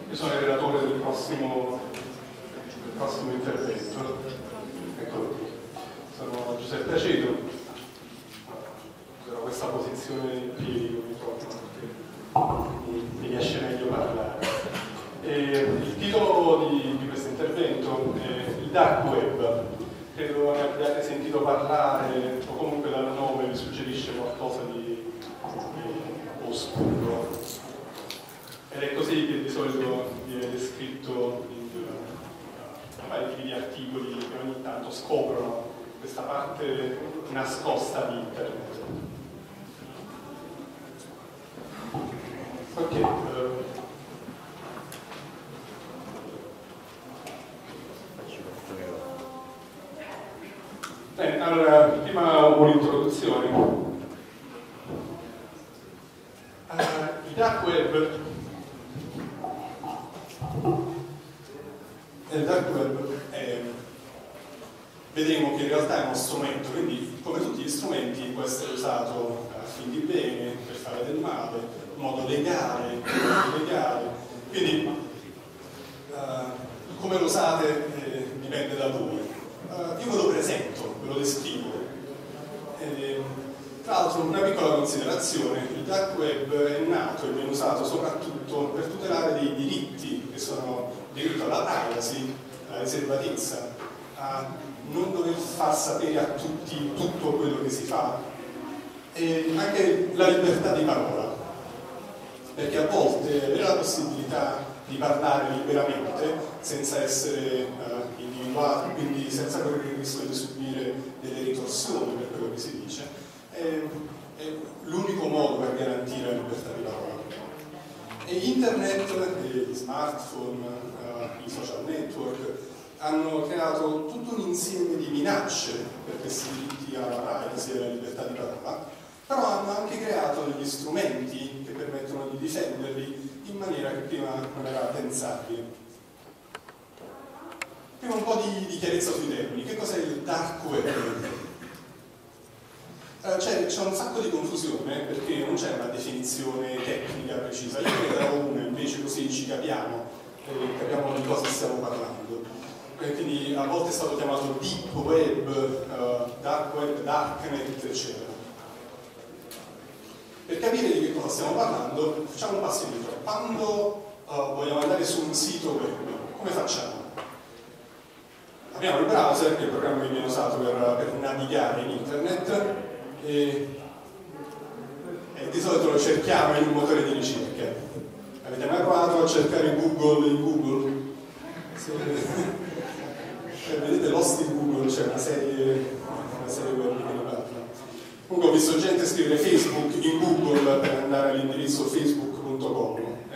Io sono il relatore del prossimo intervento. Eccolo qui. Sono Giuseppe Aceto. Userò questa posizione in piedi come trovo, mi riesce meglio parlare. Il titolo di questo intervento è il Dark Web. Credo ne abbiate sentito parlare, o comunque dal nome vi suggerisce qualcosa di oscuro. Ed è così che di solito viene descritto in vari tipi di articoli che ogni tanto scoprono questa parte nascosta di Internet. Ok. Bene, allora, prima un'introduzione. Il Dark Web vedremo che in realtà è uno strumento, quindi come tutti gli strumenti può essere usato a fin di bene, per fare del male, in modo legale, illegale. Quindi come lo usate dipende da voi. Io ve lo presento, ve lo descrivo. Tra l'altro, una piccola considerazione: il Dark Web è nato e viene usato soprattutto per tutelare dei diritti che sono il diritto alla privacy, alla riservatezza, a non dover far sapere a tutti tutto quello che si fa, e anche la libertà di parola, perché a volte avere la possibilità di parlare liberamente senza essere individuati, quindi senza correre il rischio di subire delle ritorsioni per quello che si dice, è l'unico modo per garantire la libertà di parola. E internet, gli smartphone, i social network hanno creato tutto un insieme di minacce per questi diritti alla privacy e alla libertà di parola, però hanno anche creato degli strumenti che permettono di difenderli in maniera che prima non era pensabile. Prima un po' di chiarezza sui termini. Che cos'è il Dark Web? C'è un sacco di confusione perché non c'è una definizione tecnica precisa. Io ne darò una, invece, così ci capiamo di cosa stiamo parlando. Quindi a volte è stato chiamato Deep Web, Dark Web, Darknet, eccetera. Per capire di che cosa stiamo parlando, facciamo un passo indietro. Quando vogliamo andare su un sito web, come facciamo? Abbiamo il browser, che è il programma che viene usato per navigare in internet, e di solito lo cerchiamo in un motore di ricerca. Avete mai provato a cercare Google in Google? Vedete Lost in Google, c'è una serie web che ne parla. Comunque ho visto gente scrivere Facebook in Google per andare all'indirizzo facebook.com.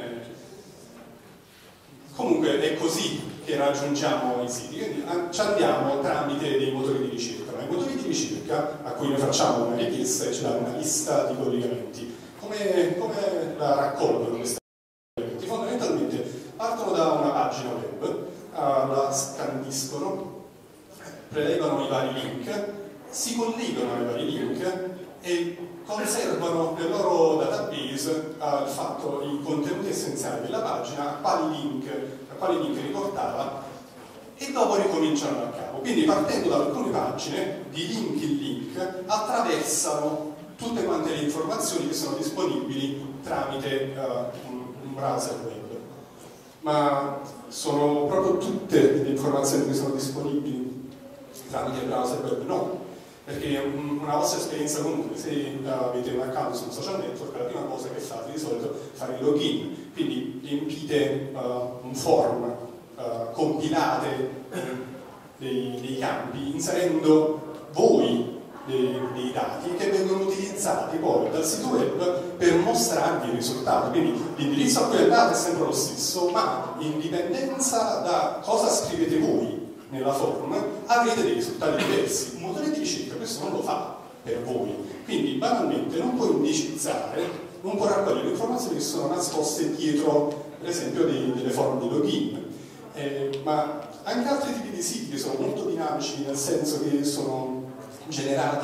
Comunque è così che raggiungiamo i siti, quindi ci andiamo tramite dei motori di ricerca. Ma i motori di ricerca a cui noi facciamo una richiesta e ci danno una lista di collegamenti. Come la raccolgono questi collegamenti? Fondamentalmente partono da una pagina web, la scandiscono, preleggono i vari link, si collegano ai vari link e conservano nel loro database i contenuti essenziali della pagina, a quali link riportava, e dopo ricominciano da capo. Quindi partendo da alcune pagine, di link in link, attraversano tutte quante le informazioni che sono disponibili tramite un browser web. Ma sono proprio tutte le informazioni che sono disponibili tramite il browser web? No, perché una vostra esperienza comune, se avete un account su un social network, la prima cosa che fate di solito è fare il login, quindi riempite un form, compilate dei campi, inserendo voi dei dati che vengono utilizzati poi dal sito web per mostrarvi il risultato. Quindi l'indirizzo a cui andate è sempre lo stesso, ma in dipendenza da cosa scrivete voi nella form avrete dei risultati diversi. Un motore di ricerca questo non lo fa per voi, quindi banalmente non può indicizzare, non può raccogliere informazioni che sono nascoste dietro, per esempio, delle forme di login. Ma anche altri tipi di siti che sono molto dinamici, nel senso che sono generati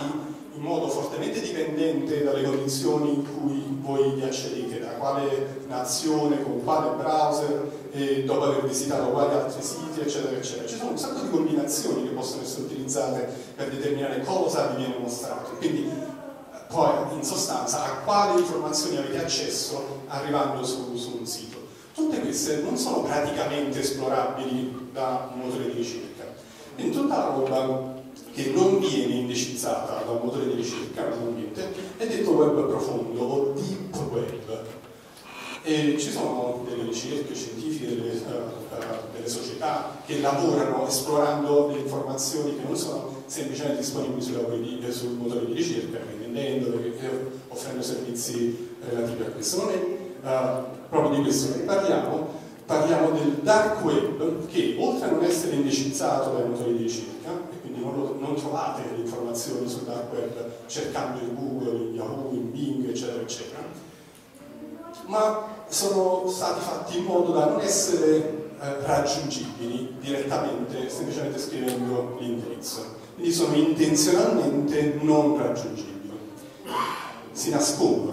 in modo fortemente dipendente dalle condizioni in cui voi vi accedete, da quale nazione, con quale browser, e dopo aver visitato quali altri siti, eccetera, eccetera. Ci sono un sacco di combinazioni che possono essere utilizzate per determinare cosa vi viene mostrato. Quindi, poi, in sostanza, a quali informazioni avete accesso arrivando su un sito. Tutte queste non sono praticamente esplorabili da un motore di ricerca. Quindi tutta la roba che non viene indicizzata da un motore di ricerca normalmente è detto web profondo o deep web. E ci sono delle ricerche scientifiche, delle società che lavorano esplorando le informazioni che non sono semplicemente disponibili sul motore di ricerca, vendendole, offrendo servizi relativi a questo. Non è proprio di questo che parliamo del dark web, che oltre a non essere indicizzato dai motori di ricerca, e quindi non trovate le informazioni sul dark web cercando in Google, in Yahoo, in Bing, eccetera, eccetera, ma sono stati fatti in modo da non essere raggiungibili direttamente, semplicemente scrivendo l'indirizzo. Quindi sono intenzionalmente non raggiungibili. Si nascondono.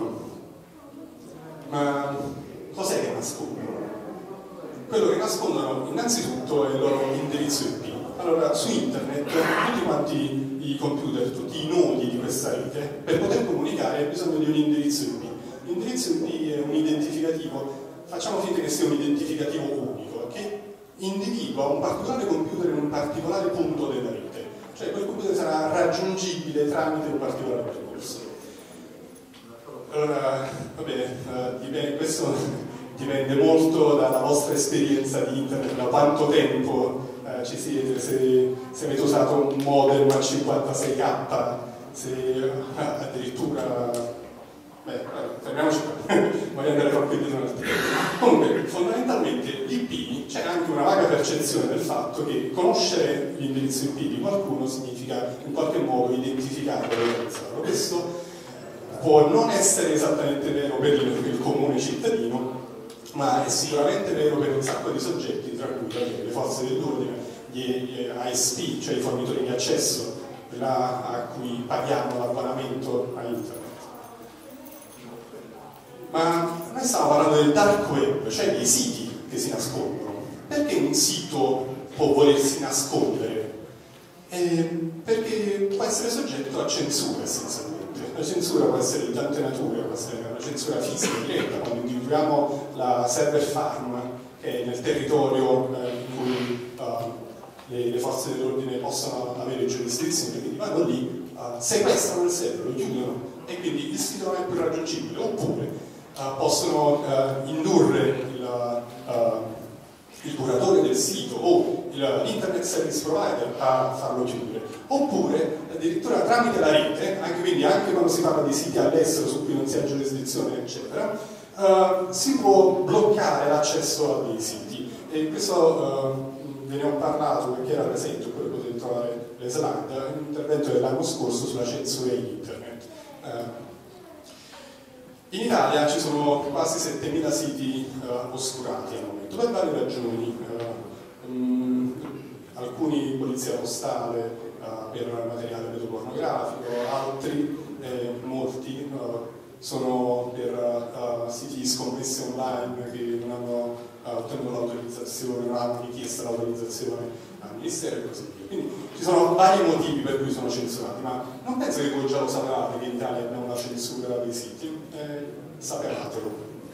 Ma cos'è che nascondono? Quello che nascondono innanzitutto è il loro indirizzo IP. Allora, su internet, tutti quanti i computer, tutti i nodi di questa rete, per poter comunicare hanno bisogno di un indirizzo IP. L'indirizzo IP è un identificativo, facciamo finta che sia un identificativo unico, che individua un particolare computer in un particolare punto della rete. Cioè quel computer sarà raggiungibile tramite un particolare percorso. Allora, vabbè, questo dipende molto dalla vostra esperienza di internet, da quanto tempo ci siete, se avete usato un modem a 56k, se addirittura... fermiamoci qua, voglio andare troppo indietro nel tempo. Comunque, fondamentalmente l'IP c'è anche una vaga percezione del fatto che conoscere l'indirizzo IP di qualcuno significa in qualche modo identificarlo e localizzarlo. Questo può non essere esattamente vero per il comune cittadino, ma è sicuramente vero per un sacco di soggetti, tra cui le forze dell'ordine, gli ASP, cioè i fornitori di accesso, a cui paghiamo l'abbonamento a internet. Ma noi stiamo parlando del dark web, cioè dei siti che si nascondono. Perché un sito può volersi nascondere? Perché può essere soggetto a censura essenzialmente. La censura può essere di tante nature, può essere una censura fisica diretta, quando individuiamo la server farm, che è nel territorio in cui le forze dell'ordine possono avere giurisdizione, quindi vanno lì, sequestrano il server, lo chiudono e quindi il sito non è più raggiungibile, oppure possono indurre il curatore del sito o l'internet service provider a farlo chiudere, oppure addirittura tramite la rete, anche quando si parla di siti all'estero su cui non si ha giurisdizione eccetera, si può bloccare l'accesso a dei siti. E questo ve ne ho parlato perché era presente, quello che potete trovare le slide, un intervento dell'anno scorso sulla censura in internet. In Italia ci sono quasi 7.000 siti oscurati al momento, per varie ragioni, alcuni polizia postale per materiale pedopornografico, altri, molti, sono per siti di scommesse online che non hanno ottenuto l'autorizzazione, non hanno richiesto l'autorizzazione al Ministero e così via. Quindi ci sono vari motivi per cui sono censurati, ma non penso che voi già lo sapevate che in Italia abbiamo una censura dei siti, sapevatelo.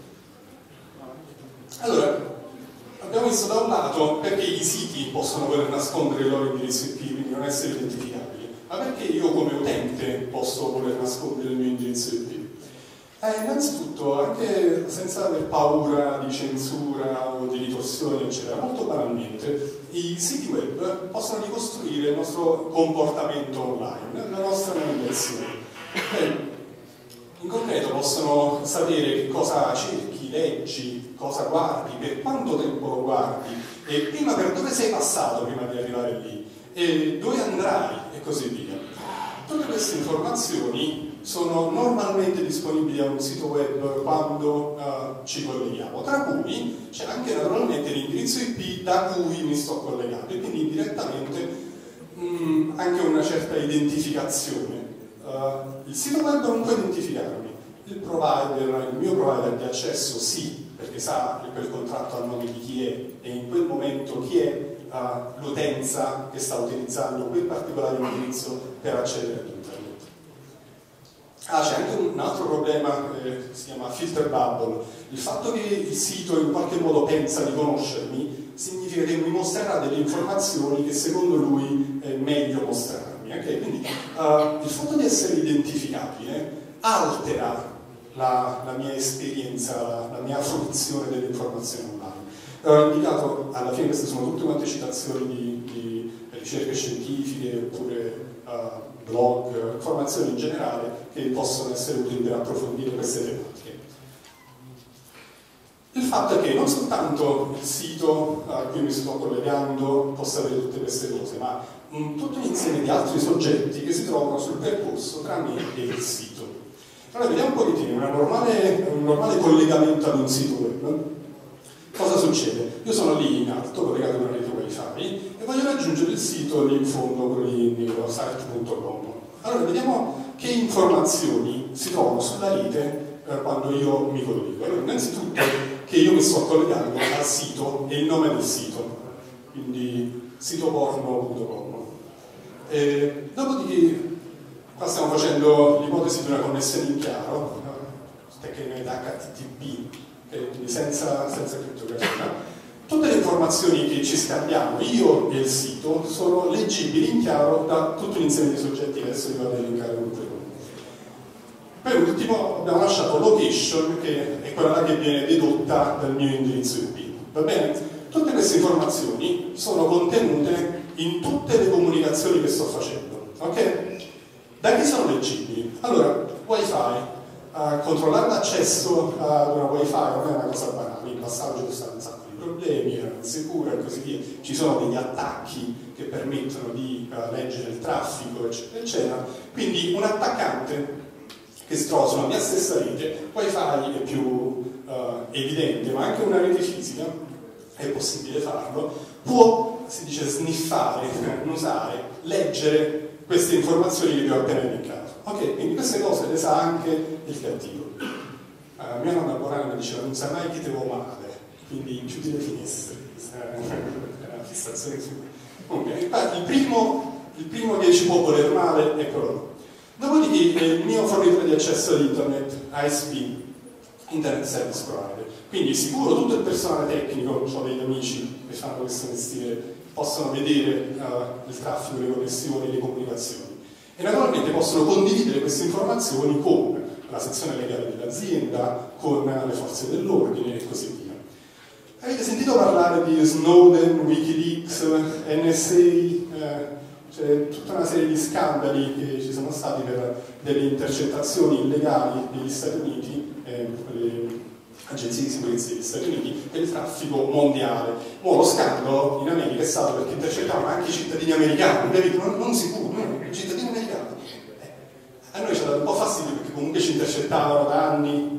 Allora, abbiamo visto da un lato perché i siti possono voler nascondere il loro indirizzo IP, quindi non essere identificabili, ma perché io come utente posso voler nascondere il mio indirizzo IP? Innanzitutto, anche senza aver paura di censura o di ritorsioni, eccetera, molto banalmente, i siti web possono ricostruire il nostro comportamento online, la nostra navigazione. In concreto possono sapere che cosa cerchi, leggi, cosa guardi, per quanto tempo lo guardi, e prima per dove sei passato prima di arrivare lì, e dove andrai, e così via. Tutte queste informazioni sono normalmente disponibili a un sito web quando ci colleghiamo, tra cui c'è anche naturalmente l'indirizzo IP da cui mi sto collegando, e quindi indirettamente anche una certa identificazione il sito web non può identificarmi, il mio provider di accesso sì, perché sa che quel contratto ha il nome di chi è e in quel momento chi è l'utenza che sta utilizzando quel particolare indirizzo per accedere ad internet. C'è anche un altro problema che si chiama filter bubble. Il fatto che il sito in qualche modo pensa di conoscermi significa che mi mostrerà delle informazioni che secondo lui è meglio mostrarmi. Okay? Quindi il fatto di essere identificabile altera la mia esperienza, la mia fruizione delle informazioni online. Ho indicato, alla fine queste sono tutte quante citazioni di ricerche scientifiche oppure blog, informazioni in generale che possono essere utili per approfondire queste tematiche. Il fatto è che non soltanto il sito a cui mi sto collegando possa avere tutte queste cose, ma tutto un insieme di altri soggetti che si trovano sul percorso tra me e il sito. Allora vediamo un pochettino un normale collegamento ad un sito web. Cosa succede? Io sono lì in alto, collegato a una rete wifi e voglio raggiungere il sito lì in fondo, quello di site.com. Allora vediamo che informazioni si trovano sulla rete quando io mi collego. Allora, innanzitutto che io mi sto collegando al sito e il nome del sito, quindi sitoporno.com. Dopodiché qua stiamo facendo l'ipotesi di una connessione in chiaro, tecnicamente HTTP, quindi senza crittografia. Tutte le informazioni che ci scambiamo, io e il sito, sono leggibili in chiaro da tutto un insieme di soggetti che adesso vi vado a elencare un per uno. Per ultimo abbiamo lasciato location, che è quella là che viene dedotta dal mio indirizzo IP. Va bene? Tutte queste informazioni sono contenute in tutte le comunicazioni che sto facendo. Ok? Da chi sono leggibili? Allora, wifi. Controllare l'accesso ad una wifi non è una cosa banale, in passaggio ci stanno un sacco di problemi, era insicura e così via. Ci sono degli attacchi che permettono di leggere il traffico, eccetera, eccetera. Quindi un attaccante che si trova sulla mia stessa rete, wifi è più evidente, ma anche una rete fisica, è possibile farlo, può, si dice, sniffare, usare, leggere queste informazioni che vi ho appena elencato. Ok, quindi queste cose le sa anche il cattivo. Mia nonna Borana diceva non sai mai chi te vuole male, quindi chiudi le finestre. È una fissazione su. Comunque, il primo che ci può voler male è quello. Dopodiché il mio fornitore di accesso ad internet, ISP, Internet Service Provider. Quindi sicuro tutto il personale tecnico, ho degli amici che fanno questo mestiere, possono vedere il traffico, le connessioni, le comunicazioni. E naturalmente possono condividere queste informazioni con la sezione legale dell'azienda, con le forze dell'ordine e così via. Avete sentito parlare di Snowden, Wikileaks, NSA, c'è tutta una serie di scandali che ci sono stati per delle intercettazioni illegali degli Stati Uniti, le agenzie di sicurezza degli Stati Uniti, e il traffico mondiale. Lo scandalo in America è stato perché intercettavano anche i cittadini americani, non sicuro, i cittadini americani. A noi ci ha dato un po' fastidio perché comunque ci intercettavano da anni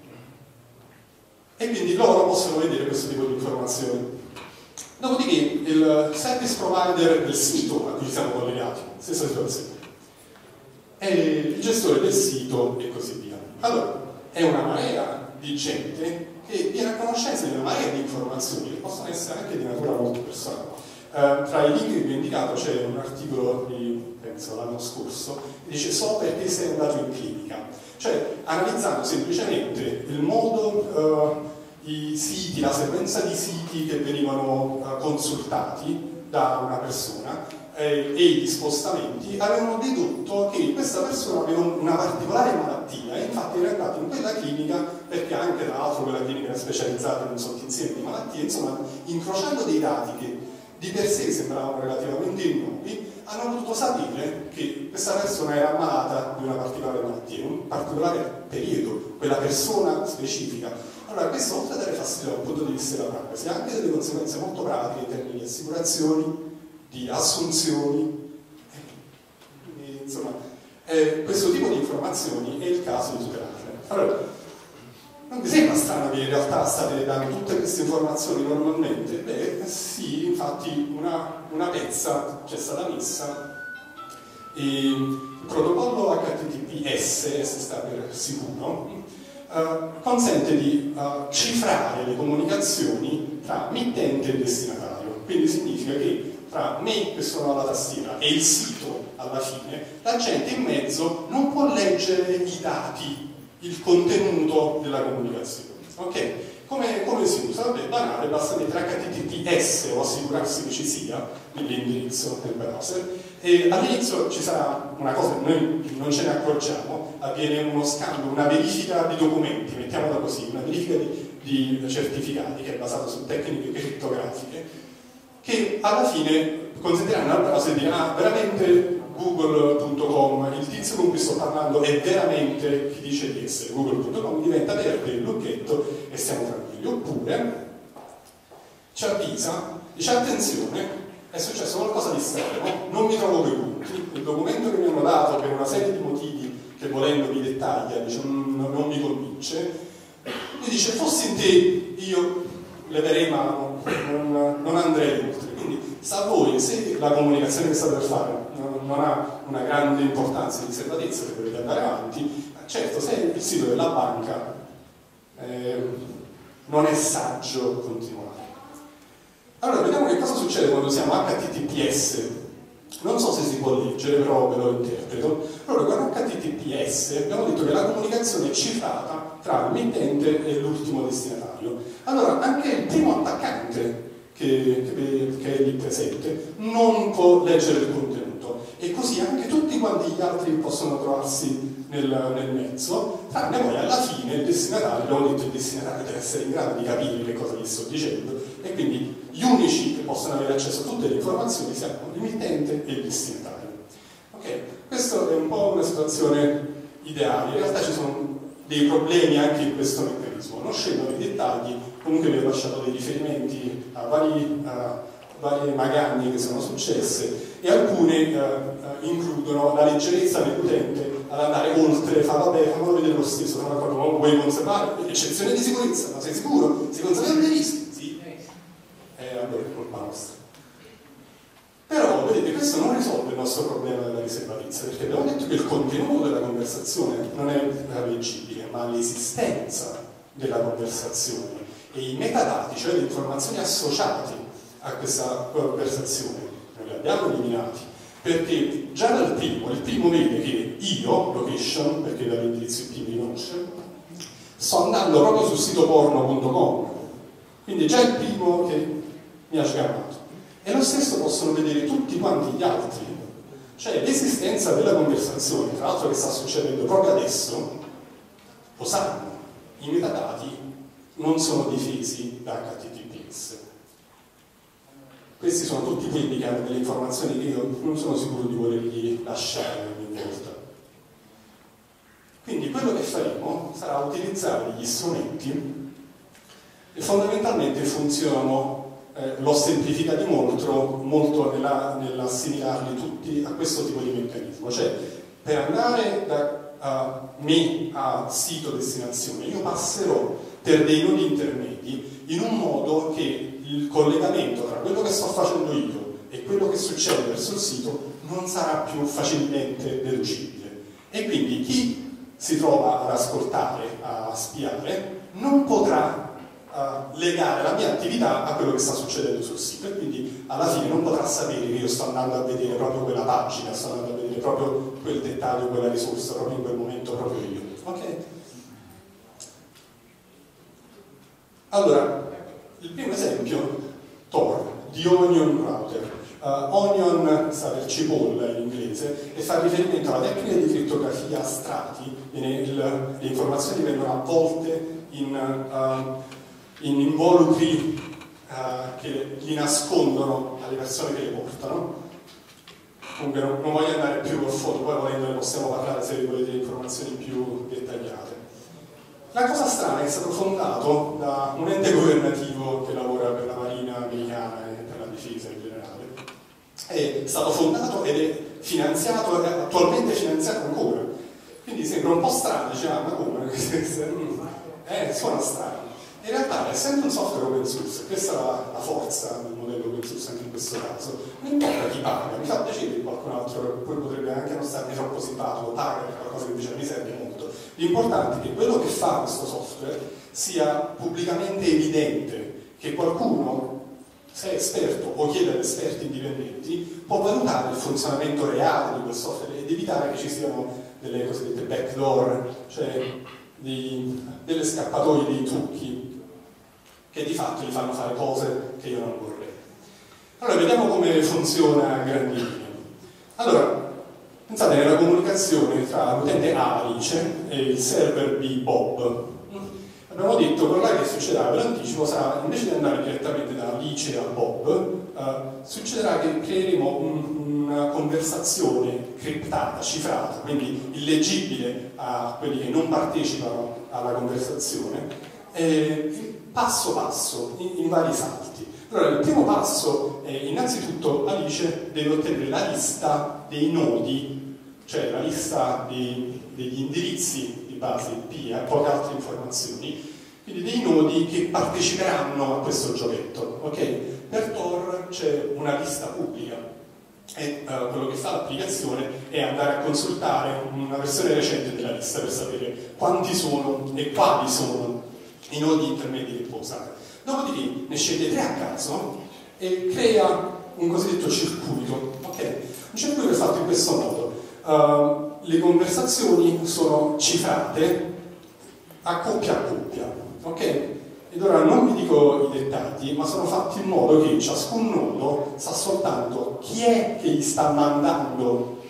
e quindi loro possono vedere questo tipo di informazioni. Dopodiché il service provider del sito a cui ci siamo collegati, stessa situazione, è il gestore del sito e così via. Allora, è una marea di gente che viene a conoscenza di una marea di informazioni che possono essere anche di natura molto personale. Tra i link che vi ho indicato c'è un articolo di, penso, l'anno scorso, che dice so perché sei andato in clinica. Cioè, analizzando semplicemente il modo, i siti, la sequenza di siti che venivano consultati da una persona e gli spostamenti, avevano dedotto che questa persona aveva una particolare malattia e infatti era andato in quella clinica perché anche tra l'altro quella clinica era specializzata in un sottinsieme di malattie, insomma, incrociando dei dati che di per sé sembravano relativamente innocui, hanno potuto sapere che questa persona era ammalata di una particolare malattia, in un particolare periodo, quella persona specifica. Allora, questo oltre a dare fastidio dal punto di vista della privacy, ha anche delle conseguenze molto pratiche in termini di assicurazioni, di assunzioni. Quindi, insomma, questo tipo di informazioni è il caso di tutelarle. Allora, non vi sembra strano che in realtà state dando tutte queste informazioni normalmente? Beh, sì, infatti una pezza c'è stata messa Il protocollo HTTPS, S sta per sicuro, consente di cifrare le comunicazioni tra mittente e destinatario. Quindi significa che tra me, che sono alla tastiera, e il sito alla fine, la gente in mezzo non può leggere i dati, il contenuto della comunicazione. Ok? Come si usa? Vabbè, banale, basta mettere HTTPS o assicurarsi che ci sia nell'indirizzo del browser, e all'inizio ci sarà una cosa che noi non ce ne accorgiamo, avviene uno scambio, una verifica di documenti, mettiamola così, una verifica di certificati che è basata su tecniche crittografiche, che alla fine consentiranno al browser di dire veramente google.com, il tizio con cui sto parlando è veramente chi dice di essere google.com, diventa verde il lucchetto e stiamo tranquilli. Oppure ci avvisa, dice attenzione, è successo qualcosa di strano, non mi trovo quei punti, il documento che mi hanno dato per una serie di motivi che volendo mi dettaglia, dice, non mi convince, mi dice fossi in te io leverei mano, non andrei oltre. Quindi sta a voi, se la comunicazione che state per fare non ha una grande importanza di riservatezza che dovete andare avanti, certo se il sito della banca non è saggio continuare. Allora vediamo che cosa succede quando usiamo HTTPS. Non so se si può leggere, però ve lo interpreto. Allora con HTTPS abbiamo detto che la comunicazione è cifrata tra il mittente e l'ultimo destinatario. Allora anche il primo attaccante che è lì presente non può leggere il contenuto, e così anche tutti quanti gli altri possono trovarsi nel mezzo, tranne poi alla fine il destinatario, abbiamo detto il destinatario deve essere in grado di capire che cosa gli sto dicendo, e quindi gli unici che possono avere accesso a tutte le informazioni siano il mittente e il destinatario. Ok, questa è un po' una situazione ideale, in realtà ci sono dei problemi anche in questo meccanismo, non scendo nei dettagli, comunque vi ho lasciato dei riferimenti a varie magagne che sono successe, e alcune includono la leggerezza dell'utente ad andare oltre, fa vabbè, fammelo vedere lo stesso, sono d'accordo, ma vuoi conservare? Eccezione di sicurezza, ma sei sicuro? Si conservano dei rischi? Sì. Allora è colpa nostra. Però, vedete, questo non risolve il nostro problema della riservatezza, perché abbiamo detto che il contenuto della conversazione non è leggibile, ma l'esistenza della conversazione e i metadati, cioè le informazioni associate a questa conversazione, noi li abbiamo eliminati, perché già dal primo, il primo vede che io, location, perché dall'indirizzo IP mi riconosce, sto andando proprio sul sito porno.com, quindi già il primo che mi ha sgamato. E lo stesso possono vedere tutti quanti gli altri, cioè l'esistenza della conversazione, tra l'altro che sta succedendo proprio adesso, lo sanno, i metadati non sono difesi da HTTPS. Questi sono tutti quelli che hanno delle informazioni che io non sono sicuro di volergli lasciare ogni volta. Quindi quello che faremo sarà utilizzare degli strumenti che fondamentalmente funzionano, l'ho semplificati molto nell'assimilarli tutti a questo tipo di meccanismo, cioè per andare da me a sito destinazione io passerò per dei nodi intermedi in un modo che il collegamento tra quello che sto facendo io e quello che succede verso il sito non sarà più facilmente deducibile, e quindi chi si trova ad ascoltare, a spiare, non potrà legare la mia attività a quello che sta succedendo sul sito, e quindi alla fine non potrà sapere che io sto andando a vedere proprio quella pagina, sto andando a vedere proprio quel dettaglio, quella risorsa, proprio in quel momento, proprio io. Ok? Allora, il primo esempio, Tor, di Onion Router. Onion sta per cipolla in inglese e fa riferimento alla tecnica di crittografia a strati. Le informazioni vengono avvolte in involucri che li nascondono alle persone che le portano. Comunque non voglio andare più a foto, poi volendo ne possiamo parlare se volete informazioni più dettagliate. La cosa strana è che è stato fondato da un ente governativo che lavora per la Marina americana e per la difesa in generale. È stato fondato ed è finanziato, è attualmente finanziato ancora. Quindi sembra un po' strano, diciamo, ma come? Suona strano. In realtà, essendo un software open source questa è la forza del modello open source anche in questo caso. Non importa chi paga, mi fa piacere che qualcun altro poi potrebbe anche non starne troppo simpatico, paga per qualcosa che invece mi serve molto. L'importante è che quello che fa questo software sia pubblicamente evidente, che qualcuno, se è esperto o chiede ad esperti indipendenti, può valutare il funzionamento reale di quel software ed evitare che ci siano delle cosiddette backdoor, cioè delle scappatoie, dei trucchi che di fatto gli fanno fare cose che io non vorrei. Allora, vediamo come funziona a grandi linee. Allora, pensate nella comunicazione tra l'utente A, Alice, e il server B, Bob. Abbiamo detto che quello che succederà, per l'anticipo, sarà, invece di andare direttamente da Alice a Bob, succederà che creeremo una conversazione criptata, cifrata, quindi illeggibile a quelli che non partecipano alla conversazione, passo passo, in vari salti. Allora, il primo passo è, innanzitutto, Alice deve ottenere la lista dei nodi, cioè la lista degli indirizzi di base IP, poche altre informazioni, quindi dei nodi che parteciperanno a questo giovetto. Okay? Per Tor c'è una lista pubblica e quello che fa l'applicazione è andare a consultare una versione recente della lista per sapere quanti sono e quali sono i nodi intermedi che può usare. Dopodiché ne sceglie 3 a caso e crea un cosiddetto circuito. Okay? Un circuito è fatto in questo modo. Le conversazioni sono cifrate a coppia, ok? Ed ora non vi dico i dettagli, ma sono fatti in modo che ciascun nodo sa soltanto chi è che gli sta mandando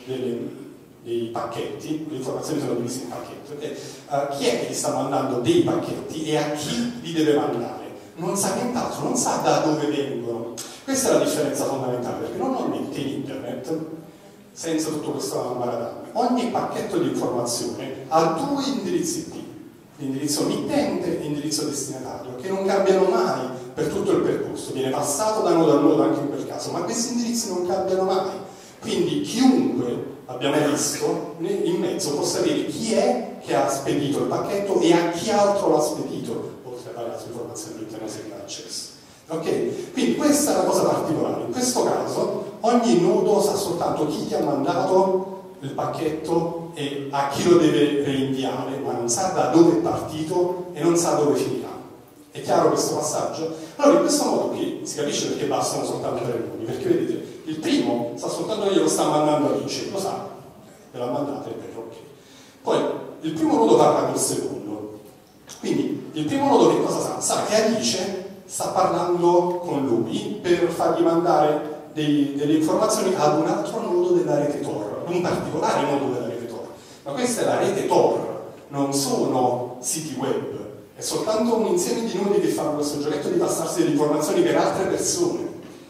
dei pacchetti, le informazioni sono divise in pacchetti, okay? Chi è che gli sta mandando dei pacchetti e a chi li deve mandare. Non sa nient'altro, non sa da dove vengono. Questa è la differenza fondamentale, perché normalmente in internet, senza tutto questo ambaradame, ogni pacchetto di informazione ha 2 indirizzi IP, l'indirizzo mittente e l'indirizzo destinatario, che non cambiano mai per tutto il percorso, viene passato da nodo a nodo anche in quel caso, ma questi indirizzi non cambiano mai. Quindi chiunque abbia mai visto in mezzo può sapere chi è che ha spedito il pacchetto e a chi altro l'ha spedito, oltre a altre informazioni all'interno se ne ha accesso. Ok? Quindi questa è la cosa particolare. In questo caso ogni nodo sa soltanto chi gli ha mandato il pacchetto e a chi lo deve reinviare, ma non sa da dove è partito e non sa dove finirà. È chiaro questo passaggio? Allora, in questo modo qui si capisce perché bastano soltanto 3 nodi, perché vedete, il primo sa soltanto che glielo sta mandando Alice, lo sa, ve l'ha mandato, è vero, ok. Poi il primo nodo parla col secondo, quindi il primo nodo che cosa sa? Sa che Alice sta parlando con lui per fargli mandare delle informazioni ad un altro nodo della rete Tor, un particolare nodo della rete Tor. Ma questa è la rete Tor, non sono siti web, è soltanto un insieme di nodi che fanno questo giochetto di passarsi delle informazioni per altre persone.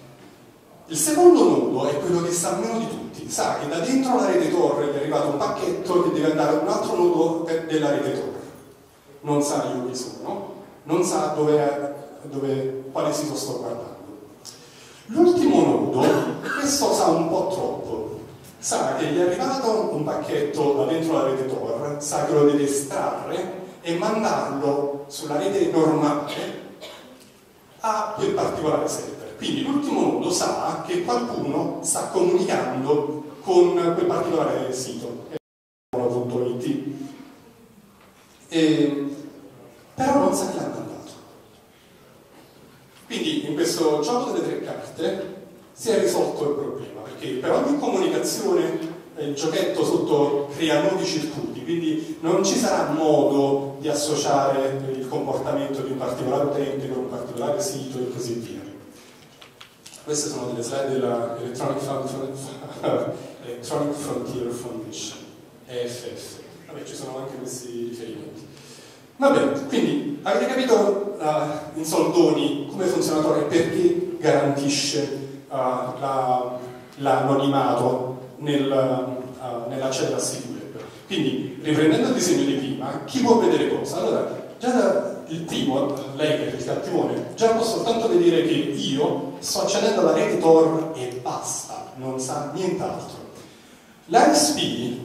Il secondo nodo è quello che sa meno di tutti, sa che da dentro la rete Tor gli è arrivato un pacchetto che deve andare ad un altro nodo della rete Tor. Non sa io chi sono, non sa quale sito sto guardando. L'ultimo nodo, questo sa un po' troppo, sa che gli è arrivato un pacchetto da dentro la rete Tor, sa che lo deve estrarre e mandarlo sulla rete normale a quel particolare server. Quindi l'ultimo nodo sa che qualcuno sta comunicando con quel particolare sito, .it, però non sa chi l'ha mandato. Quindi in questo gioco delle 3 carte si è risolto il problema, perché per ogni comunicazione il giochetto sotto crea nuovi circuiti, quindi non ci sarà modo di associare il comportamento di un particolare utente con un particolare sito e così via. Queste sono delle slide della Electronic Frontier Foundation, EFF. Vabbè, ci sono anche questi riferimenti. Va bene, quindi avete capito in soldoni come funziona Tor e perché garantisce l'anonimato nell'accedere a siti web. Quindi, riprendendo il disegno di prima, chi può vedere cosa? Allora, già il primo, lei che è il cattivone, già può soltanto vedere che io sto accedendo alla rete Tor e basta, non sa nient'altro. L'ISP,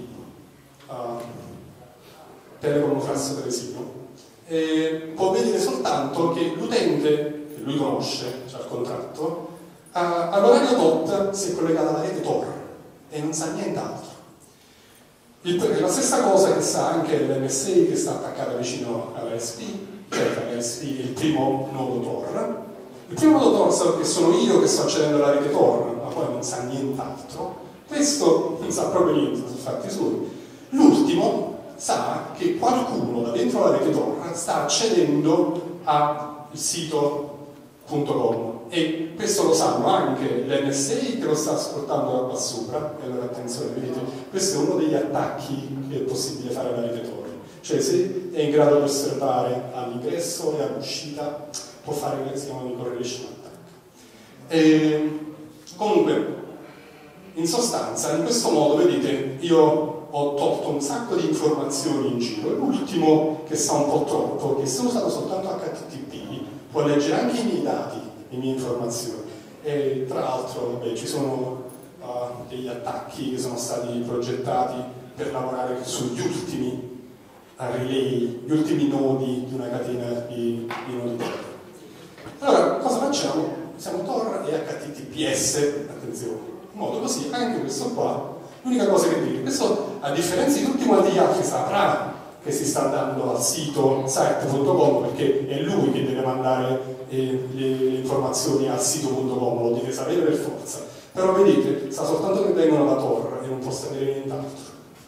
Telecom Transferesino, può vedere soltanto che l'utente, lui conosce, c'ha il contratto, all'orario tot si è collegata alla rete Tor e non sa nient'altro. La stessa cosa che sa anche l'NSA che sta attaccata vicino all'ASP, cioè l'ASP è il primo nodo Tor. Il primo nodo Tor sa che sono io che sto accedendo alla rete Tor, ma poi non sa nient'altro. Questo non sa proprio niente, sono fatti suoi. L'ultimo sa che qualcuno da dentro la rete Tor sta accedendo al sito.com e questo lo sanno anche l'NSA che lo sta ascoltando da qua sopra. E allora attenzione, vedete, questo è uno degli attacchi che è possibile fare alla rete Tor, cioè se è in grado di osservare all'ingresso e all'uscita può fare quello che si chiama un correlation attack. Comunque, in sostanza, in questo modo, vedete, io ho tolto un sacco di informazioni in giro e l'ultimo che sa un po' troppo, che se usato soltanto HTTP può leggere anche i miei dati, le mie informazioni. E tra l'altro ci sono degli attacchi che sono stati progettati per lavorare sugli ultimi relay, gli ultimi nodi di una catena di nodi Tor. Allora, cosa facciamo? Usiamo Tor e HTTPS, attenzione, in modo così anche questo qua, l'unica cosa che dire, questo a differenza di tutti quanti gli altri saprà che si sta andando al sito site.com perché è lui che deve mandare le informazioni al sito.com, lo deve sapere per forza, però vedete, sa soltanto che vengono da Tor e non può sapere nient'altro.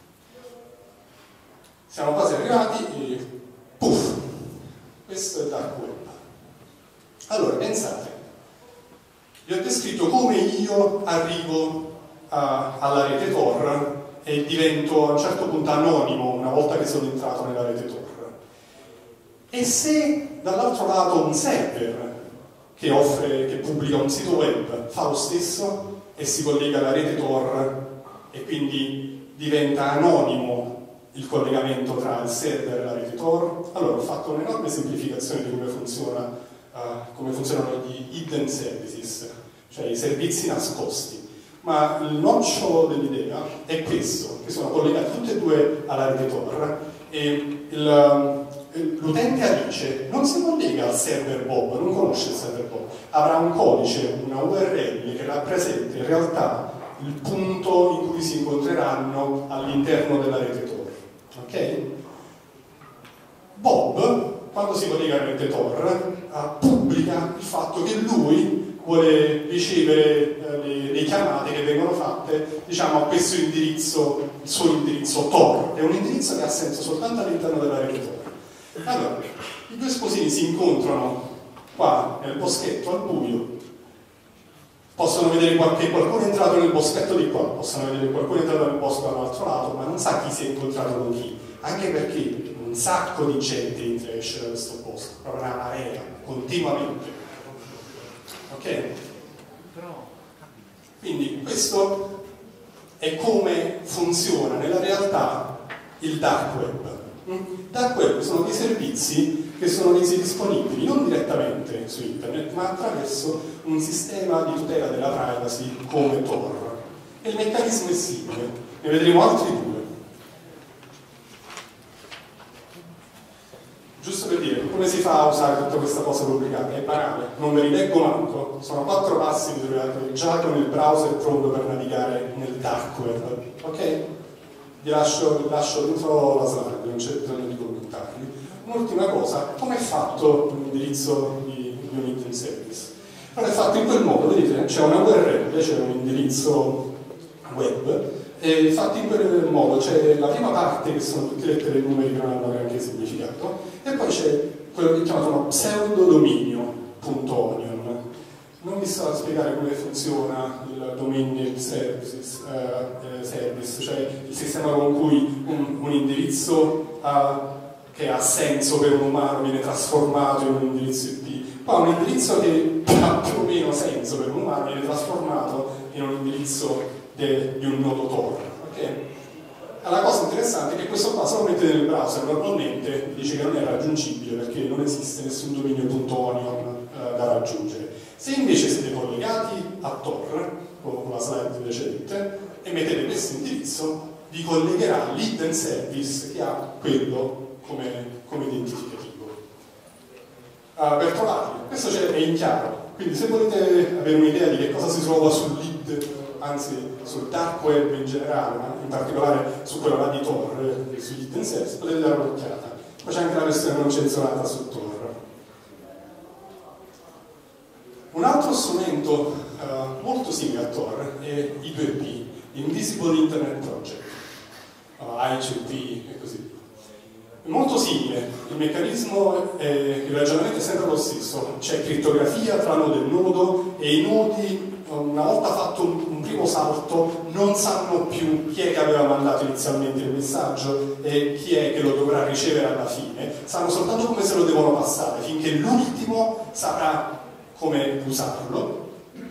Siamo quasi arrivati e puff, questo è il dark web. Allora, pensate, vi ho descritto come io arrivo alla rete Tor e divento a un certo punto anonimo una volta che sono entrato nella rete Tor. E se dall'altro lato un server che pubblica un sito web fa lo stesso e si collega alla rete Tor e quindi diventa anonimo il collegamento tra il server e la rete Tor, allora ho fatto un'enorme semplificazione di come funzionano gli hidden services, cioè i servizi nascosti. Ma il nocciolo dell'idea è questo, che sono collegati tutti e due alla rete Tor e l'utente Alice non si collega al server Bob, non conosce il server Bob, avrà un codice, una URL che rappresenta in realtà il punto in cui si incontreranno all'interno della rete Tor. Ok? Bob, quando si collega alla rete Tor, pubblica il fatto che lui vuole ricevere le chiamate che vengono fatte, diciamo, a questo indirizzo, il suo indirizzo Tor. È un indirizzo che ha senso soltanto all'interno della rete Tor. Allora, i due sposini si incontrano qua nel boschetto al buio, possono vedere che qualcuno è entrato nel boschetto di qua, possono vedere che qualcuno è entrato nel bosco dall'altro lato, ma non sa chi si è incontrato con chi, anche perché un sacco di gente entra e esce da questo posto, proprio una marea, continuamente. Ok? Quindi questo è come funziona nella realtà il dark web. Il dark web sono dei servizi che sono resi disponibili non direttamente su internet, ma attraverso un sistema di tutela della privacy come Tor. E il meccanismo è simile, ne vedremo altri due. Giusto per dire, come si fa a usare tutta questa cosa pubblicata? È banale, non ve li leggo manco, sono 4 passi che trovate già con il browser pronto per navigare nel dark web, ok? Vi lascio dentro la slide, non c'è bisogno di commentarli. Un'ultima cosa, come è fatto l'indirizzo di un hidden service? Allora è fatto in quel modo, vedete, c'è una URL, c'è un indirizzo web, e fatti in quel modo c'è la prima parte che sono tutte lettere e numeri che non hanno neanche significato e poi c'è quello che chiamano pseudodominio.onion. Non vi sto a spiegare come funziona il domain service, cioè il sistema con cui un indirizzo che ha senso per un umano viene trasformato in un indirizzo IP. Qua un indirizzo che ha più o meno senso per un umano viene trasformato in un indirizzo di un nodo Tor. Okay? La cosa interessante è che questo qua, se lo mettete nel browser, normalmente dice che non è raggiungibile perché non esiste nessun dominio.onion da raggiungere. Se invece siete collegati a Tor, con la slide precedente, e mettete questo indirizzo, vi collegherà l'hidden service che ha quello come identificativo. Per trovarli, questo è in chiaro, quindi se volete avere un'idea di che cosa si trova sul lead, anzi sul dark web in generale, ma in particolare su quello là di Tor, sugli hidden service, potete dare un'occhiata. Poi c'è anche la versione non censurata su Tor. Un altro strumento molto simile a Tor è I2P, Invisible Internet Project, ICP e così via. È molto simile, il meccanismo, il ragionamento è sempre lo stesso, c'è crittografia tra nodo e nodo e i nodi, una volta fatto un primo salto, non sanno più chi è che aveva mandato inizialmente il messaggio e chi è che lo dovrà ricevere alla fine, sanno soltanto come se lo devono passare, finché l'ultimo saprà come usarlo.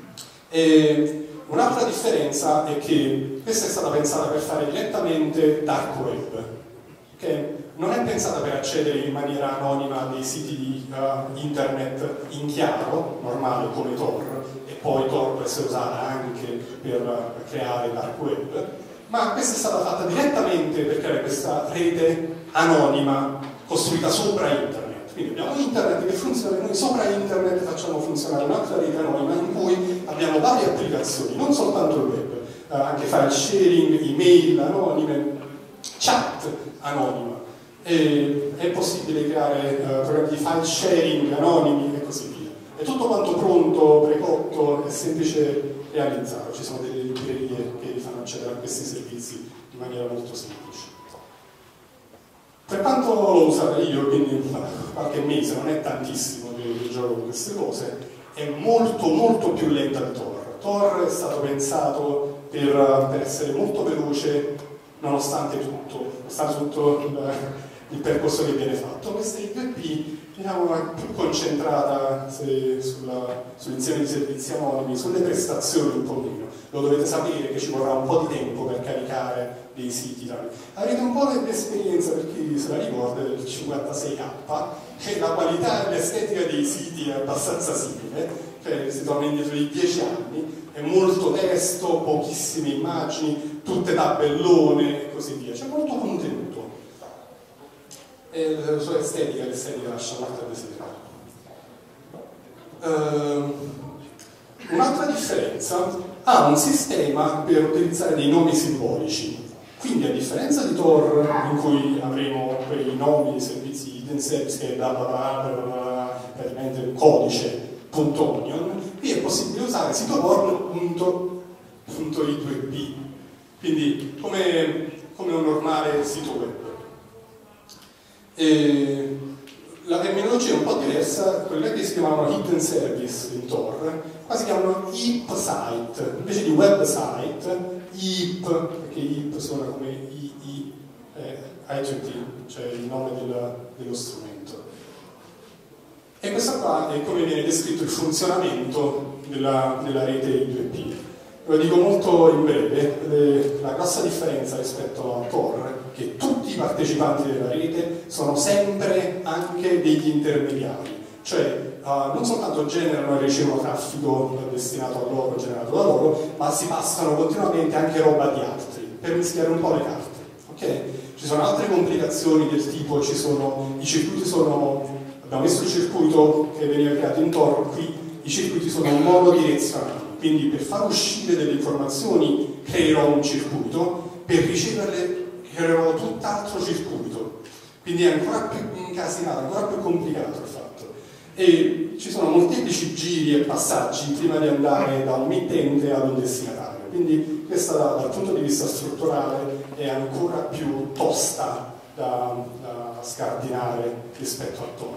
E un'altra differenza è che questa è stata pensata per fare direttamente dark web, che non è pensata per accedere in maniera anonima a dei siti di internet in chiaro, normale come Tor, e poi Tor può essere usata anche per creare dark web, ma questa è stata fatta direttamente per creare questa rete anonima costruita sopra internet. Quindi abbiamo internet che funziona e noi sopra internet facciamo funzionare un'altra rete anonima in cui abbiamo varie applicazioni, non soltanto il web, anche file sharing, email anonime, chat anonima. E è possibile creare programmi di file sharing anonimi e così via. È tutto quanto pronto, precotto, è semplice realizzarlo. Ci sono delle librerie che vi fanno accedere a questi servizi in maniera molto semplice. Per quanto l'ho usata io, quindi qualche mese, non è tantissimo che gioco con queste cose, è molto più lenta di Tor. Tor è stato pensato per essere molto veloce nonostante tutto il percorso che viene fatto. Questa I2P diciamo, è più concentrata sull'insieme di servizi anonimi, sulle prestazioni un po' meno. Lo dovete sapere che ci vorrà un po' di tempo per caricare dei siti. Avete un po' l'esperienza, per chi se la ricorda, del 56K, che la qualità e l'estetica dei siti è abbastanza simile, cioè si trova indietro di 10 anni, è molto testo, pochissime immagini, tutte tabellone e così via, c'è molto contenuto. E la sua estetica, l'estetica lascia molto a desiderare. Un'altra differenza, ha un sistema per utilizzare dei nomi simbolici. Quindi a differenza di Tor, in cui avremo quei nomi, servizi, hidden service, che è praticamente un codice .onion, qui è possibile usare sito porn.i2p, quindi come un normale sito web. E la terminologia è un po' diversa, quelle che si chiamavano hidden service in Tor, qua si chiamano IP site, invece di website, IP, perché IP suona come IGT, cioè il nome dello strumento. E questo qua è come viene descritto il funzionamento della rete I2P. Lo dico molto in breve, la grossa differenza rispetto a Tor è che tutti i partecipanti della rete sono sempre anche degli intermediari, cioè non soltanto generano e ricevono traffico destinato a loro, generato da loro, ma si passano continuamente anche roba di altri, per mischiare un po' le carte. Okay? Ci sono altre complicazioni del tipo, i circuiti abbiamo messo il circuito che veniva creato in Tor, qui i circuiti sono monodirezionali, quindi per far uscire delle informazioni creerò un circuito, per riceverle creerò tutt'altro circuito, quindi è ancora più incasinato, ancora più complicato il fatto. E ci sono molteplici giri e passaggi prima di andare da un mittente ad un destinatario, quindi questa dal punto di vista strutturale è ancora più tosta da scardinare rispetto a Tor.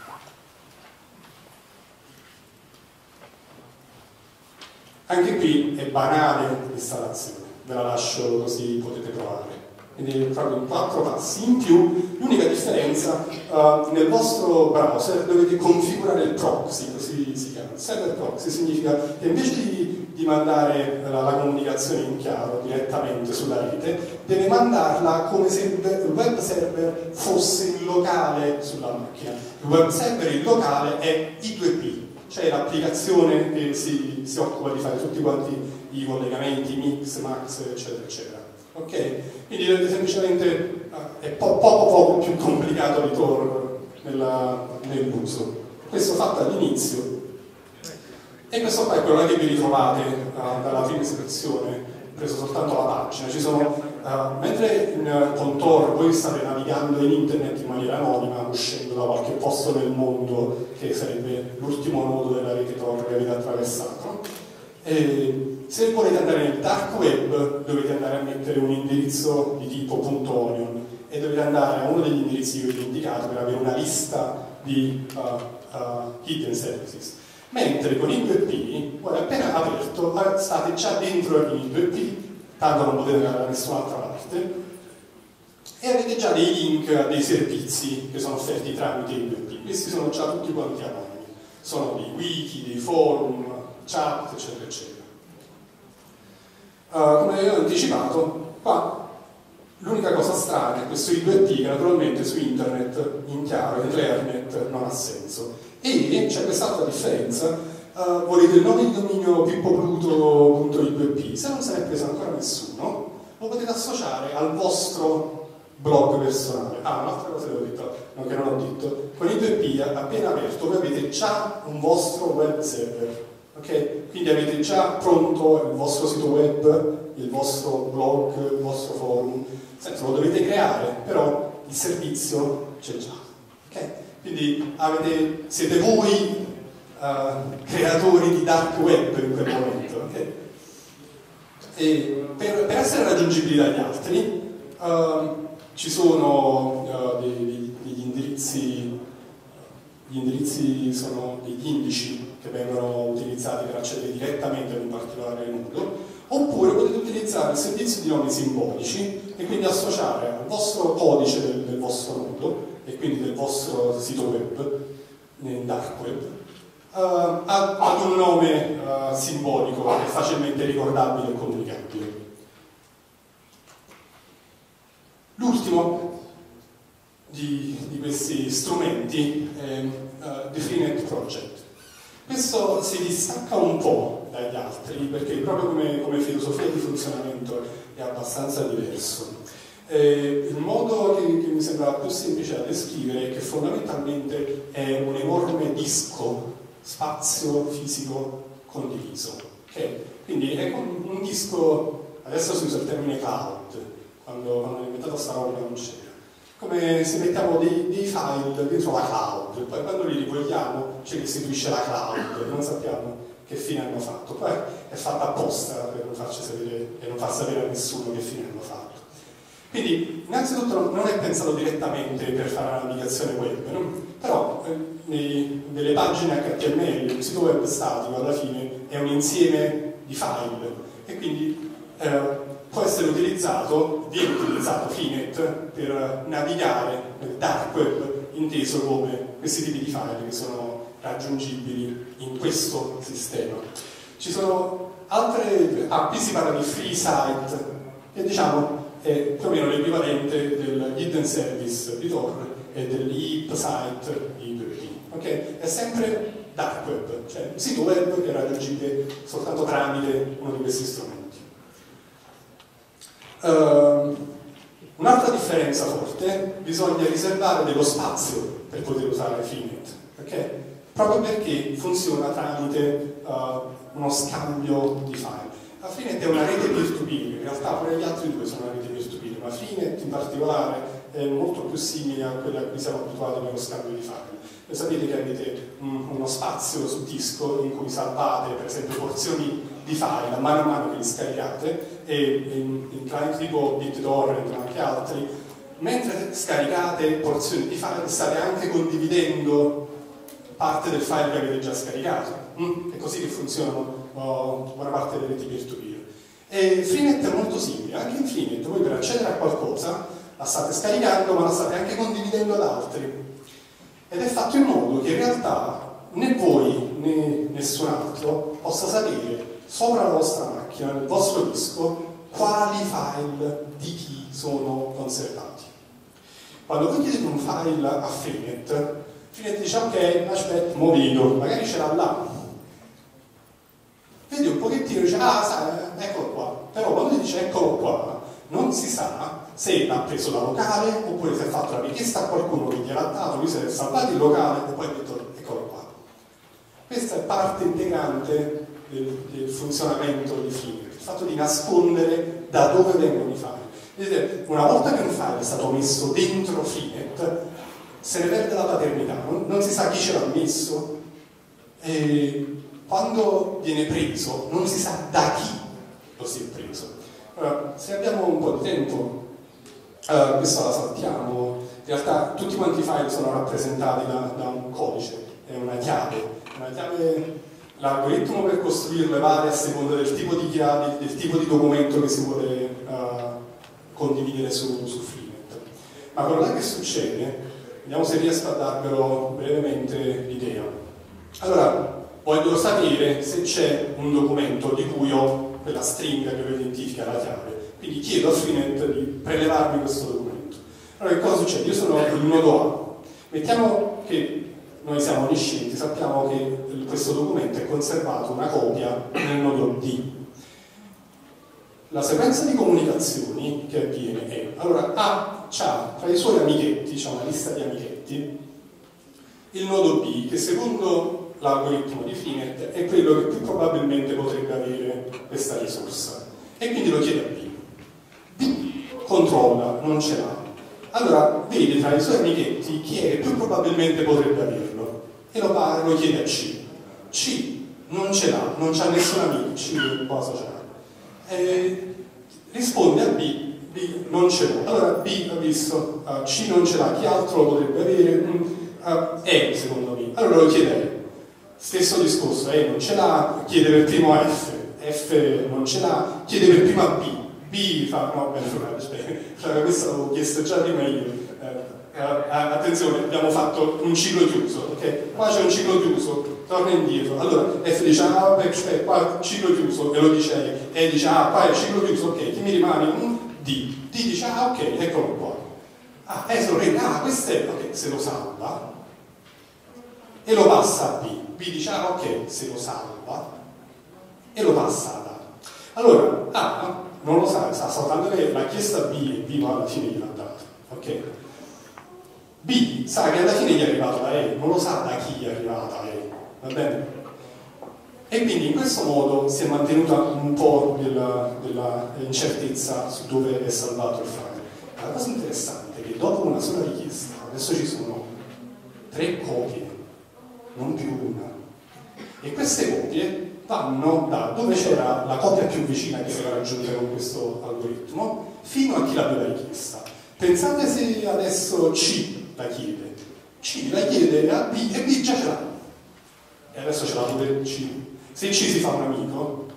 Anche qui è banale l'installazione, ve la lascio così potete provare. Quindi proprio in 4 passi. In più, l'unica differenza, nel vostro browser dovete configurare il proxy, così si chiama. Il server proxy significa che invece di mandare la comunicazione in chiaro direttamente sulla rete, deve mandarla come se il web server fosse il locale sulla macchina. Il web server, il locale, è I2P, cioè l'applicazione che si occupa di fare tutti quanti i collegamenti, mix, max, eccetera, eccetera. Ok? Quindi semplicemente è poco più complicato di Tor nell'uso. questo fatto all'inizio, e questo qua è quello che vi ritrovate dalla prima iscrizione, preso soltanto la pagina. Ci sono, mentre con Tor voi state navigando in internet in maniera anonima, uscendo da qualche posto del mondo che sarebbe l'ultimo nodo della rete Tor che avete attraversato, e se volete andare nel dark web dovete andare a mettere un indirizzo di tipo .onion e dovete andare a uno degli indirizzi che vi ho indicato per avere una lista di hidden services. Mentre con il 2P, voi appena aperto, state già dentro il 2P, tanto non potete andare da nessun'altra parte, e avete già dei link a dei servizi che sono offerti tramite il 2P. Questi sono già tutti quanti anonimi. Sono dei wiki, dei forum, chat, eccetera, eccetera. Come avevo anticipato, qua l'unica cosa strana è questo I2P che naturalmente su internet, in chiaro, in Clearnet, non ha senso. E c'è quest'altra differenza, volete il nome di dominio pippopluto.i2p, se non se ne è preso ancora nessuno, lo potete associare al vostro blog personale. Un'altra cosa che ho detto, no, che non ho detto, con il 2P appena aperto voi avete già un vostro web server, ok? Quindi avete già pronto il vostro sito web, il vostro blog, il vostro forum, senza lo dovete creare, però il servizio c'è già, ok? Quindi siete voi creatori di dark web in quel momento, ok? E per essere raggiungibili dagli altri ci sono degli indirizzi, gli indirizzi sono degli indici che vengono utilizzati per accedere direttamente ad un particolare nodo, oppure potete utilizzare il servizio di nomi simbolici e quindi associare al vostro codice del vostro nodo e quindi del vostro sito web, nel dark web, ad un nome simbolico che è facilmente ricordabile e comunicabile. L'ultimo di questi strumenti è The Freenet Project. Questo si distacca un po' dagli altri perché proprio come filosofia di funzionamento è abbastanza diverso. Il modo che mi sembra più semplice da descrivere è che fondamentalmente è un enorme disco, spazio fisico condiviso. Okay? Quindi è un disco, adesso si usa il termine cloud, quando hanno inventato questa roba non c'era. Come se mettiamo dei file dentro la cloud, poi quando li rivogliamo ci restituisce la cloud, non sappiamo che fine hanno fatto. Poi è fatta apposta per non farci sapere e non far sapere a nessuno che fine hanno fatto. Quindi, innanzitutto non è pensato direttamente per fare la navigazione web, no? Però nelle pagine HTML, il sito web statico alla fine è un insieme di file e quindi può essere utilizzato, viene utilizzato Freenet per navigare nel dark web, inteso come questi tipi di file che sono raggiungibili in questo sistema. Ci sono altre, qui si parla di free site, che diciamo è più o meno l'equivalente del hidden service di Tor e dell'heap site di 2P. Okay? È sempre dark web, cioè un sito web che è raggiungibile soltanto tramite uno di questi strumenti. Un'altra differenza forte, bisogna riservare dello spazio per poter usare Freenet, okay? Proprio perché funziona tramite uno scambio di file. La Freenet è una rete peer-to-peer, in realtà pure gli altri due sono una rete peer-to-peer, ma Freenet in particolare è molto più simile a quella a cui siamo abituati nello scambio di file. Voi sapete che avete uno spazio su disco in cui salvate per esempio porzioni di file a mano che li scaricate e in client tipo BitTorrent e anche altri, mentre scaricate porzioni di file state anche condividendo parte del file che avete già scaricato. È così che funzionano buona parte delle reti peer-to-peer. E Freenet è molto simile, anche in Freenet voi per accedere a qualcosa la state scaricando ma la state anche condividendo ad altri. Ed è fatto in modo che in realtà né voi né nessun altro possa sapere sopra la vostra macchina, nel vostro disco, quali file di chi sono conservati. Quando voi chiedete un file a Freenet dice ok, aspetta, mo vedo, magari ce l'ha là. Vedi un pochettino e dice sai, eccolo qua. Però quando dice eccolo qua, non si sa se l'ha preso da locale oppure se ha fatto la richiesta a qualcuno che gliel'ha dato, lui si è salvato il locale e poi ha detto eccolo qua. Questa è parte integrante del funzionamento di Freenet, il fatto di nascondere da dove vengono i file. Vedete, una volta che un file è stato messo dentro Freenet, se ne perde la paternità, non si sa chi ce l'ha messo, e quando viene preso non si sa da chi lo si è preso. Allora, se abbiamo un po' di tempo, questa la saltiamo. In realtà tutti quanti i file sono rappresentati da un codice, è una chiave. L'algoritmo per costruirle varia a seconda del tipo di chiavi, del tipo di documento che si vuole condividere su Freenet. Ma quello là che succede, vediamo se riesco a darvelo brevemente l'idea. Allora, voglio sapere se c'è un documento di cui ho quella stringa che lo identifica la chiave, quindi chiedo a Freenet di prelevarmi questo documento. Allora, che cosa succede? Io sono il nodo A. Mettiamo che noi siamo onniscienti, sappiamo che questo documento è conservato una copia nel nodo D. La sequenza di comunicazioni che avviene è, allora A ha tra i suoi amichetti, c'è una lista di amichetti, il nodo B, che secondo l'algoritmo di Freenet è quello che più probabilmente potrebbe avere questa risorsa, e quindi lo chiede a B. B controlla, non ce l'ha. Allora vede tra i suoi amichetti chi è che più probabilmente potrebbe averlo e lo chiede a C. C non ce l'ha, non c'ha nessun amico, C cosa c'ha? Risponde a B, B non ce l'ho. Allora B ha visto, C non ce l'ha, chi altro lo potrebbe avere? E secondo me. Allora lo chiede a E. Stesso discorso, E non ce l'ha, chiede per primo a F, F non ce l'ha, chiede per primo a B. B fa, no, bene, aspetta, questo l'avevo chiesto già prima io. Attenzione, abbiamo fatto un ciclo chiuso, ok? Qua c'è un ciclo chiuso, torna indietro. Allora F dice, ah, vabbè, aspetta, qua ciclo chiuso, e lo dice E. E dice, ah, qua è ciclo chiuso, ok, chi mi rimane? D. D dice, ah, ok, eccolo qua. Ah, E se lo prende, ah, questo è, ok, se lo salva e lo passa a B. B dice, ah, ok, se lo salva e lo passa ad A. Allora, A non lo sa, sta saltando la chiesta B e B alla fine gliel'ha dato, ok? B sa che alla fine gli è arrivato da E, non lo sa da chi è arrivata E, va bene? E quindi in questo modo si è mantenuta un po' della incertezza su dove è salvato il file. La cosa interessante è che dopo una sola richiesta, adesso ci sono 3 copie, non più una, e queste copie vanno da dove c'era la copia più vicina che si era raggiunta con questo algoritmo fino a chi l'aveva richiesta. Pensate se adesso C la chiede. C la chiede a B e B già ce l'ha. E adesso ce l'ha pure C. Se C si fa un amico,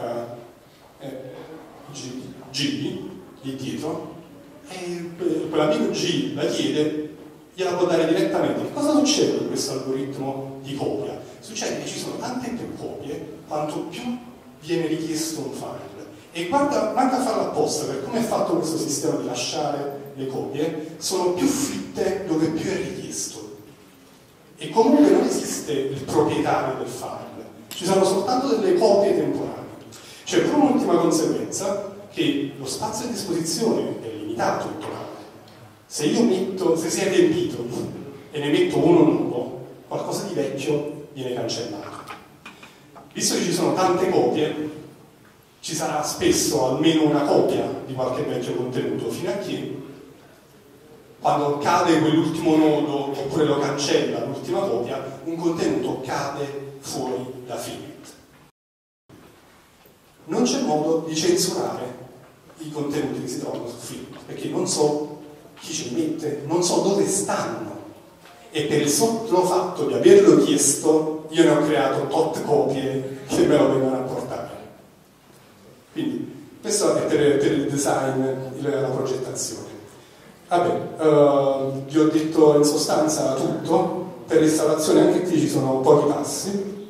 G, lì dietro, e quell'amico G la chiede, gliela può dare direttamente. Che cosa succede con questo algoritmo di copia? Succede che ci sono tante più copie quanto più viene richiesto un file. E guarda, manca a farlo apposta, per come è fatto questo sistema di lasciare le copie, sono più fitte dove più è richiesto. E comunque non esiste il proprietario del file, ci sono soltanto delle copie temporanee. C'è pure un'ultima conseguenza, che lo spazio a disposizione è limitato in totale. Se io metto, se si è riempito e ne metto uno nuovo, qualcosa di vecchio viene cancellato. Visto che ci sono tante copie, ci sarà spesso almeno una copia di qualche vecchio contenuto, fino a che quando cade quell'ultimo nodo oppure lo cancella l'ultima copia, un contenuto cade fuori da Freenet. Non c'è modo di censurare i contenuti che si trovano su Freenet, perché non so chi ce li mette, non so dove stanno, e per il solo fatto di averlo chiesto io ne ho creato tot copie che me lo vengono a portare. Quindi questo è per il design, la progettazione. Vabbè, vi ho detto in sostanza tutto. Per l'installazione anche qui ci sono pochi passi.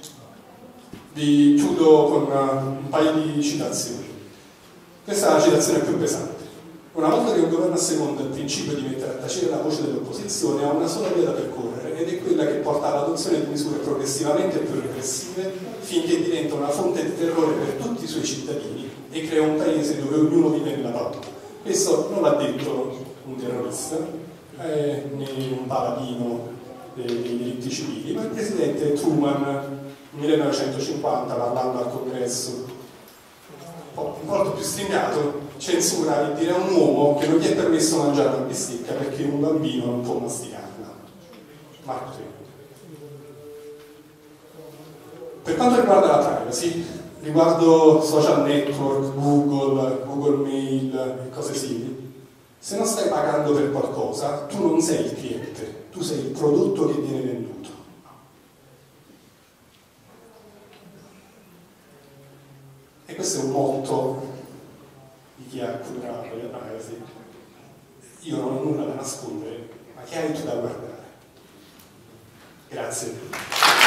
Vi chiudo con un paio di citazioni. Questa è la citazione più pesante. Una volta che un governo asseconda il principio di mettere a tacere la voce dell'opposizione, ha una sola via da percorrere, ed è quella che porta all'adozione di misure progressivamente più repressive, finché diventa una fonte di terrore per tutti i suoi cittadini e crea un paese dove ognuno vive nella paura. Questo non l'ha detto un terrorista, né un paladino dei diritti civili, ma il presidente Truman nel 1950, parlando al congresso molto più stringato, censura e dire a un uomo che non gli è permesso mangiare una bistecca perché un bambino non può masticarla. Marco Twain. Per quanto riguarda la privacy, riguardo social network, Google Mail e cose simili, se non stai pagando per qualcosa, tu non sei il cliente, tu sei il prodotto che viene venduto. E questo è un motto di chi ha curato la privacy. Io non ho nulla da nascondere, ma che hai tu da guardare? Grazie.